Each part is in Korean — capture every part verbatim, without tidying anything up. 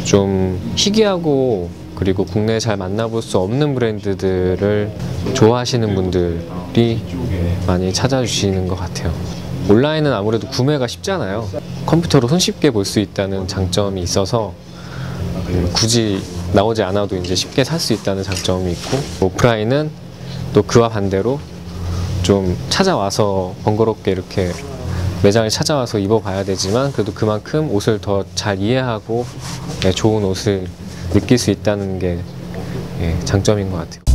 좀 희귀하고 그리고 국내에 잘 만나볼 수 없는 브랜드들을 좋아하시는 분들이 많이 찾아주시는 것 같아요. 온라인은 아무래도 구매가 쉽잖아요. 컴퓨터로 손쉽게 볼 수 있다는 장점이 있어서 굳이 나오지 않아도 이제 쉽게 살 수 있다는 장점이 있고, 오프라인은 또 그와 반대로 좀 찾아와서 번거롭게 이렇게 매장에 찾아와서 입어봐야 되지만 그래도 그만큼 옷을 더 잘 이해하고 좋은 옷을 느낄 수 있다는 게 장점인 것 같아요.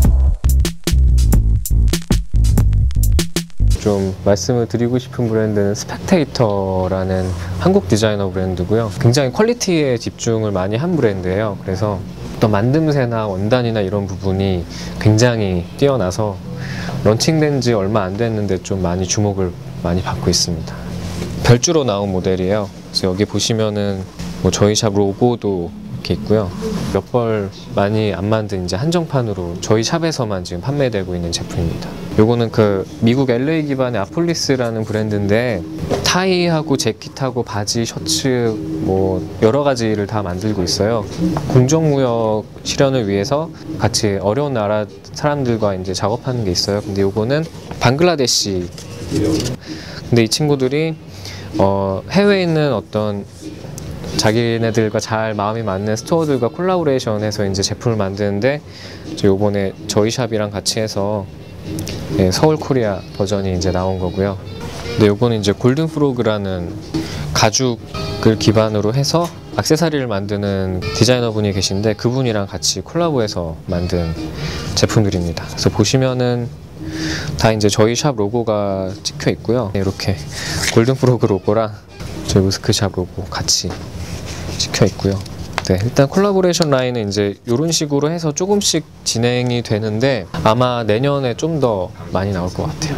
좀 말씀을 드리고 싶은 브랜드는 스펙테이터라는 한국 디자이너 브랜드고요. 굉장히 퀄리티에 집중을 많이 한 브랜드예요. 그래서 어떤 만듦새나 원단이나 이런 부분이 굉장히 뛰어나서 런칭된 지 얼마 안 됐는데 좀 많이 주목을 많이 받고 있습니다. 별주로 나온 모델이에요. 그래서 여기 보시면은 뭐 저희 샵 로고도 이렇게 있고요. 몇 벌 많이 안 만든 이제 한정판으로 저희 샵에서만 지금 판매되고 있는 제품입니다. 요거는 그 미국 엘에이 기반의 아폴리스라는 브랜드인데 타이하고 재킷하고 바지, 셔츠 뭐 여러 가지를 다 만들고 있어요. 공정무역 실현을 위해서 같이 어려운 나라 사람들과 이제 작업하는 게 있어요. 근데 요거는 방글라데시. 근데 이 친구들이 어 해외에 있는 어떤 자기네들과 잘 마음이 맞는 스토어들과 콜라보레이션해서 이제 제품을 만드는데, 요번에 저희 샵이랑 같이 해서 예, 서울 코리아 버전이 이제 나온 거고요. 근데 요거는 이제 골든 프로그라는 가죽을 기반으로 해서 액세서리를 만드는 디자이너분이 계신데 그분이랑 같이 콜라보해서 만든 제품들입니다. 그래서 보시면은 다 이제 저희 샵 로고가 찍혀 있고요. 이렇게 골든 프로그 로고랑 저희 무스크샵 로고 같이 찍혀 있고요. 네, 일단 콜라보레이션 라인은 이제 이런 식으로 해서 조금씩 진행이 되는데 아마 내년에 좀 더 많이 나올 것 같아요.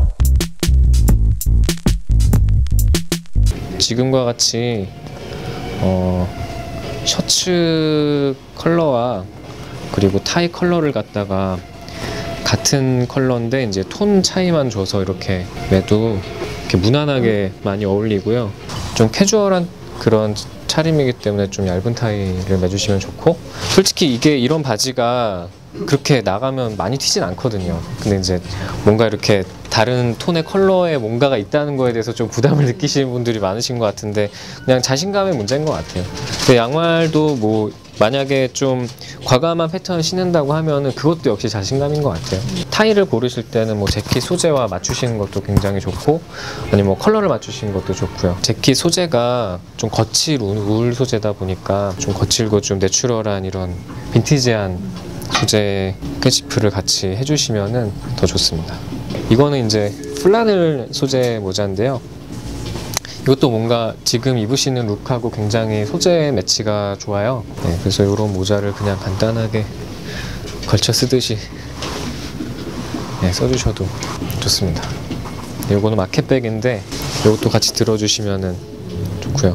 지금과 같이 어, 셔츠 컬러와 그리고 타이 컬러를 갖다가 같은 컬러인데 이제 톤 차이만 줘서 이렇게 매도 이렇게 무난하게 많이 어울리고요. 좀 캐주얼한 그런 차림이기 때문에 좀 얇은 타이를 매주시면 좋고, 솔직히 이게 이런 바지가 그렇게 나가면 많이 튀진 않거든요. 근데 이제 뭔가 이렇게 다른 톤의 컬러에 뭔가가 있다는 거에 대해서 좀 부담을 느끼시는 분들이 많으신 것 같은데 그냥 자신감의 문제인 것 같아요. 근데 양말도 뭐 만약에 좀 과감한 패턴을 신는다고 하면은 그것도 역시 자신감인 것 같아요. 타이를 고르실 때는 뭐 재킷 소재와 맞추시는 것도 굉장히 좋고, 아니면 뭐 컬러를 맞추시는 것도 좋고요. 재킷 소재가 좀 거칠 울 소재다 보니까 좀 거칠고 좀 내추럴한 이런 빈티지한 소재 캐치프를 같이 해주시면은 더 좋습니다. 이거는 이제 플라넬 소재 모자인데요. 이것도 뭔가 지금 입으시는 룩하고 굉장히 소재 매치가 좋아요. 네, 그래서 이런 모자를 그냥 간단하게 걸쳐 쓰듯이 네, 써주셔도 좋습니다. 네, 이거는 마켓백인데 이것도 같이 들어주시면 좋고요.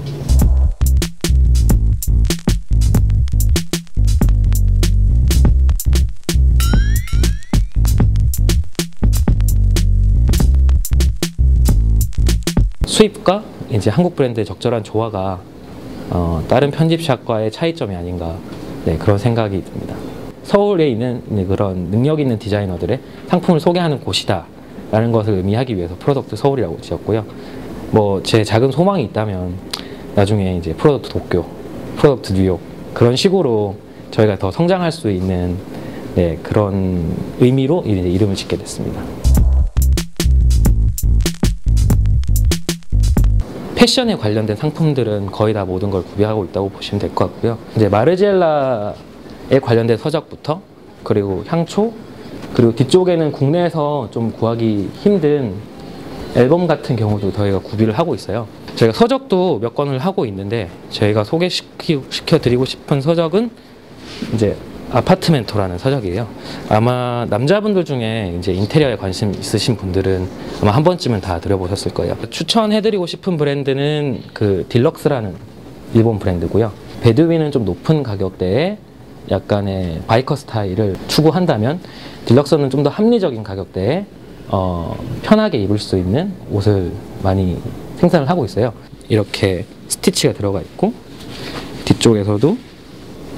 수입과 이제 한국 브랜드의 적절한 조화가 어, 다른 편집샵과의 차이점이 아닌가, 네, 그런 생각이 듭니다. 서울에 있는 그런 능력 있는 디자이너들의 상품을 소개하는 곳이다 라는 것을 의미하기 위해서 프로덕트 서울이라고 지었고요. 뭐 제 작은 소망이 있다면 나중에 이제 프로덕트 도쿄, 프로덕트 뉴욕 그런 식으로 저희가 더 성장할 수 있는 네, 그런 의미로 이제 이름을 짓게 됐습니다. 패션에 관련된 상품들은 거의 다 모든 걸 구비하고 있다고 보시면 될 것 같고요. 이제 마르지엘라에 관련된 서적부터, 그리고 향초, 그리고 뒤쪽에는 국내에서 좀 구하기 힘든 앨범 같은 경우도 저희가 구비를 하고 있어요. 저희가 서적도 몇 권을 하고 있는데 저희가 소개시켜 드리고 싶은 서적은 이제 아파트멘토라는 서적이에요. 아마 남자분들 중에 이제 인테리어에 관심 있으신 분들은 아마 한 번쯤은 다 들어보셨을 거예요. 추천해드리고 싶은 브랜드는 그 딜럭스라는 일본 브랜드고요. 베두윈은 좀 높은 가격대에 약간의 바이커 스타일을 추구한다면 딜럭스는 좀 더 합리적인 가격대에 어, 편하게 입을 수 있는 옷을 많이 생산을 하고 있어요. 이렇게 스티치가 들어가 있고 뒤쪽에서도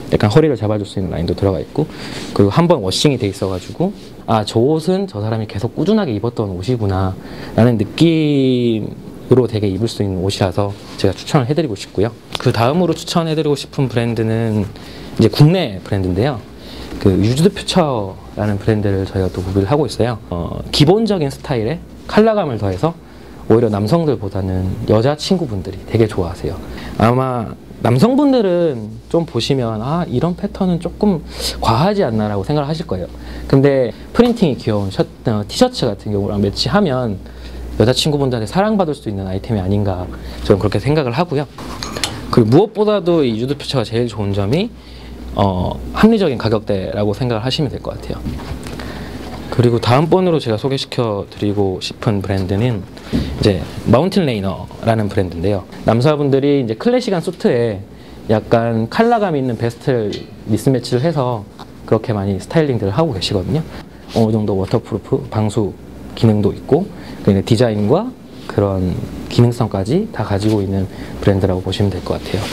약간 허리를 잡아줄 수 있는 라인도 들어가 있고, 그리고 한 번 워싱이 돼 있어가지고 아, 저 옷은 저 사람이 계속 꾸준하게 입었던 옷이구나 라는 느낌으로 되게 입을 수 있는 옷이라서 제가 추천을 해드리고 싶고요. 그 다음으로 추천해드리고 싶은 브랜드는 이제 국내 브랜드인데요. 그 유즈드 퓨처라는 브랜드를 저희가 또 구비를 하고 있어요. 어, 기본적인 스타일에 컬러감을 더해서 오히려 남성들보다는 여자 친구분들이 되게 좋아하세요. 아마 남성분들은 좀 보시면 아, 이런 패턴은 조금 과하지 않나 라고 생각을 하실 거예요. 근데 프린팅이 귀여운 셔, 어, 티셔츠 같은 경우랑 매치하면 여자친구분들한테 사랑받을 수 있는 아이템이 아닌가, 저는 그렇게 생각을 하고요. 그리고 무엇보다도 이 유즈드 퓨처가 제일 좋은 점이 어, 합리적인 가격대라고 생각을 하시면 될 것 같아요. 그리고 다음번으로 제가 소개시켜 드리고 싶은 브랜드는 이제 마운틴 레이너라는 브랜드인데요. 남자분들이 이제 클래식한 수트에 약간 컬러감 있는 베스트를 미스매치를 해서 그렇게 많이 스타일링들을 하고 계시거든요. 어느 정도 워터프루프, 방수 기능도 있고, 그리고 디자인과 그런 기능성까지 다 가지고 있는 브랜드라고 보시면 될 것 같아요.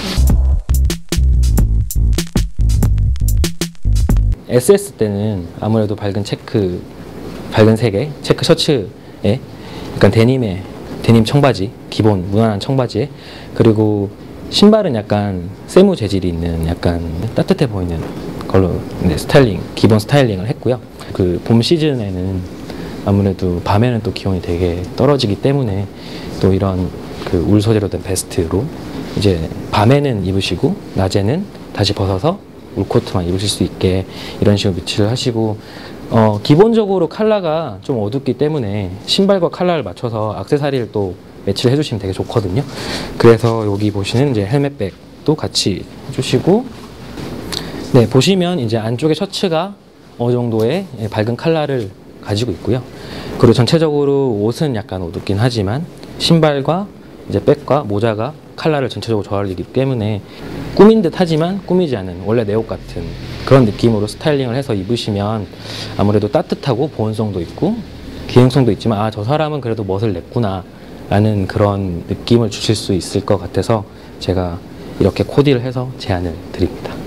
에스에스 때는 아무래도 밝은 체크, 밝은 색의 체크 셔츠에 약간 데님의 데님 청바지, 기본 무난한 청바지에, 그리고 신발은 약간 세무 재질이 있는 약간 따뜻해 보이는 걸로 네, 스타일링, 기본 스타일링을 했고요. 그 봄 시즌에는 아무래도 밤에는 또 기온이 되게 떨어지기 때문에 또 이런 그 울 소재로 된 베스트로 이제 밤에는 입으시고 낮에는 다시 벗어서 울코트만 입으실 수 있게 이런 식으로 매치를 하시고, 어, 기본적으로 컬러가 좀 어둡기 때문에 신발과 컬러를 맞춰서 액세서리를 또 매치를 해주시면 되게 좋거든요. 그래서 여기 보시는 이제 헬멧백도 같이 해주시고, 네, 보시면 이제 안쪽에 셔츠가 어느 정도의 밝은 컬러를 가지고 있고요. 그리고 전체적으로 옷은 약간 어둡긴 하지만 신발과 이제 백과 모자가 컬러를 전체적으로 조화르기 때문에 꾸민 듯 하지만 꾸미지 않은 원래 내 옷 같은 그런 느낌으로 스타일링을 해서 입으시면 아무래도 따뜻하고 보온성도 있고 기능성도 있지만 아, 저 사람은 그래도 멋을 냈구나 라는 그런 느낌을 주실 수 있을 것 같아서 제가 이렇게 코디를 해서 제안을 드립니다.